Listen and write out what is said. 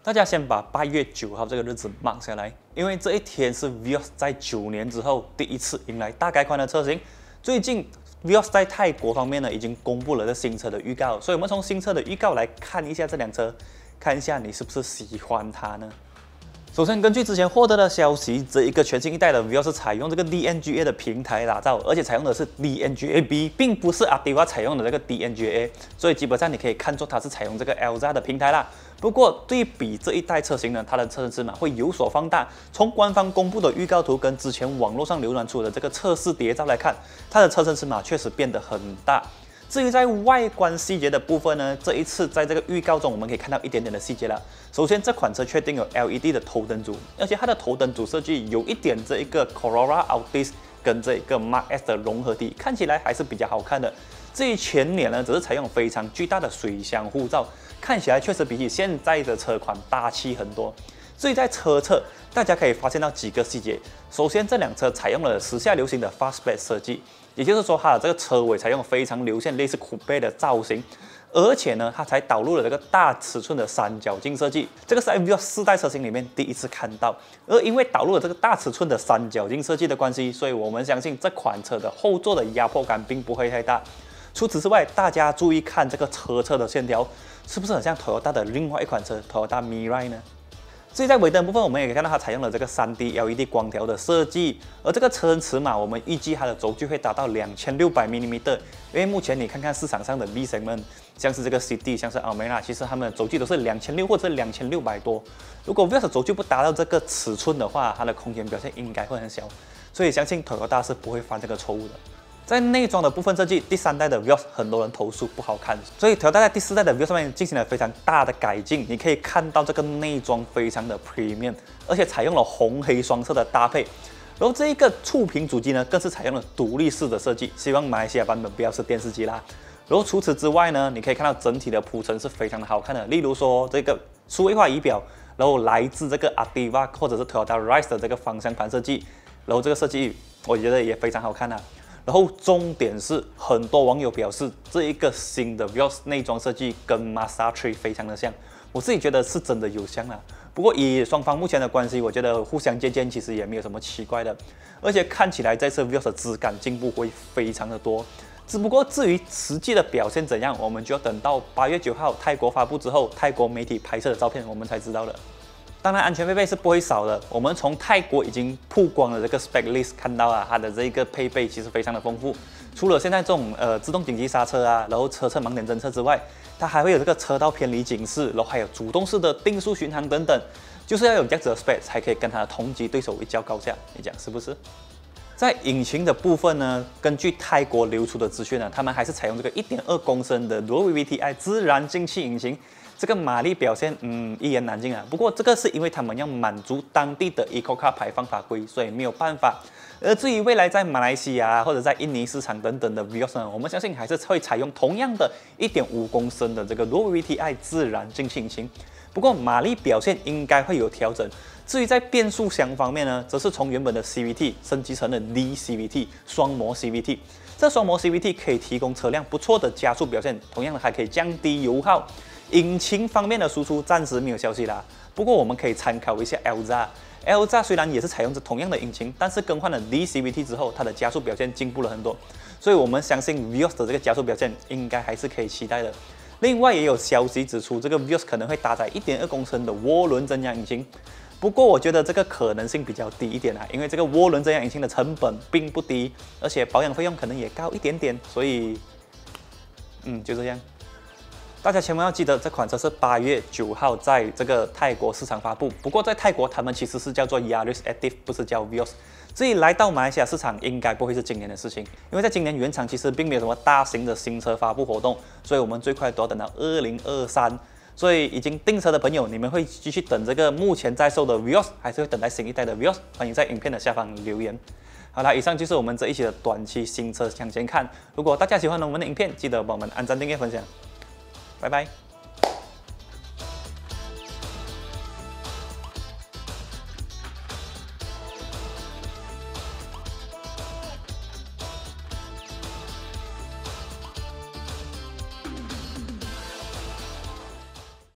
大家先把8月9号这个日子 mark 下来，因为这一天是 Vios 在9年之后第一次迎来大改款的车型。最近 Vios 在泰国方面呢已经公布了这新车的预告，所以我们从新车的预告来看一下这辆车，看一下你是不是喜欢它呢？首先，根据之前获得的消息，这一个全新一代的 Vios 是采用这个 DNGA 的平台打造，而且采用的是 DNGA-B， 并不是 Activa 采用的这个 DNGA， 所以基本上你可以看作它是采用这个 Elza 的平台啦。不过对比这一代车型呢，它的车身尺码会有所放大。从官方公布的预告图跟之前网络上流传出的这个测试谍照来看，它的车身尺码确实变得很大。至于在外观细节的部分呢，这一次在这个预告中我们可以看到一点点的细节了。首先，这款车确定有 LED 的头灯组，而且它的头灯组设计有一点这一个 Corolla Altis 跟这个 Mark S 的融合体，看起来还是比较好看的。至于前脸呢，则是采用非常巨大的水箱护罩，看起来确实比起现在的车款大气很多。至于在车侧，大家可以发现到几个细节。首先，这辆车采用了时下流行的 Fastback 设计。也就是说，它的这个车尾采用非常流线、类似酷配的造型，而且呢，它才导入了这个大尺寸的三角镜设计，这个是在 Vios 4代车型里面第一次看到。而因为导入了这个大尺寸的三角镜设计的关系，所以我们相信这款车的后座的压迫感并不会太大。除此之外，大家注意看这个车侧的线条，是不是很像 Toyota 的另外一款车 Toyota Mirai 呢？至于在尾灯部分，我们也可以看到它采用了这个 3D LED 光条的设计，而这个车身尺码，我们预计它的轴距会达到2600mm， 因为目前你看看市场上的 B segment， 像是这个 City， 像是 Almera， 其实它们的轴距都是2600或者2600多。如果 Vios 轴距不达到这个尺寸的话，它的空间表现应该会很小，所以相信 Toyota 是不会犯这个错误的。在内装的部分设计，第3代的 Vios 很多人投诉不好看，所以Toyota在第4代的 Vios 上面进行了非常大的改进。你可以看到这个内装非常的 premium， 而且采用了红黑双色的搭配。然后这一个触屏主机呢，更是采用了独立式的设计，希望马来西亚版本不要是电视机啦。然后除此之外呢，你可以看到整体的铺陈是非常的好看的，例如说这个数位化仪表，然后来自这个 Activa 或者是 Toyota Rise 的这个方向盘设计，然后这个设计我觉得也非常好看啊。然后重点是，很多网友表示这一个新的 Vios 内装设计跟 Mazda 3非常的像，我自己觉得是真的有像啦。不过以双方目前的关系，我觉得互相借鉴其实也没有什么奇怪的，而且看起来这次 Vios 的质感进步会非常的多。只不过至于实际的表现怎样，我们就要等到8月9号泰国发布之后，泰国媒体拍摄的照片我们才知道了。当然，安全配备是不会少的。我们从泰国已经曝光了这个 spec list， 看到啊，它的这个配备其实非常的丰富。除了现在这种自动紧急刹车啊，然后车侧盲点侦测之外，它还会有这个车道偏离警示，然后还有主动式的定速巡航等等。就是要有这样子的 spec 才可以跟它的同级对手一较高下，你讲是不是？在引擎的部分呢，根据泰国流出的资讯呢，他们还是采用这个1.2公升的罗 VVTi 自然进气引擎。这个马力表现，一言难尽啊。不过这个是因为他们要满足当地的 EcoCar 排放法规，所以没有办法。而至于未来在马来西亚或者在印尼市场等等的 Vios 呢，我们相信还是会采用同样的1.5公升的这个 Low VVTi 自然进气引擎。不过马力表现应该会有调整。至于在变速箱方面呢，则是从原本的 CVT 升级成了 DCVT 双模 CVT。这双模 CVT 可以提供车辆不错的加速表现，同样的还可以降低油耗。引擎方面的输出暂时没有消息啦，不过我们可以参考一下 Elza。Elza 虽然也是采用着同样的引擎，但是更换了 DCVT 之后，它的加速表现进步了很多，所以我们相信 Vios 的这个加速表现应该还是可以期待的。另外也有消息指出，这个 Vios 可能会搭载1.2公升的涡轮增压引擎，不过我觉得这个可能性比较低一点啦，因为这个涡轮增压引擎的成本并不低，而且保养费用可能也高一点点，所以就这样。大家千万要记得，这款车是8月9号在这个泰国市场发布。不过在泰国，他们其实是叫做 Yaris Active， 不是叫 Vios。至于来到马来西亚市场，应该不会是今年的事情，因为在今年原厂其实并没有什么大型的新车发布活动，所以我们最快都要等到2023。所以已经订车的朋友，你们会继续等这个目前在售的 Vios， 还是会等待新一代的 Vios？ 欢迎在影片的下方留言。好啦，以上就是我们这一期的短期新车抢先看。如果大家喜欢我们的影片，记得帮我们按赞、订阅、分享。拜拜。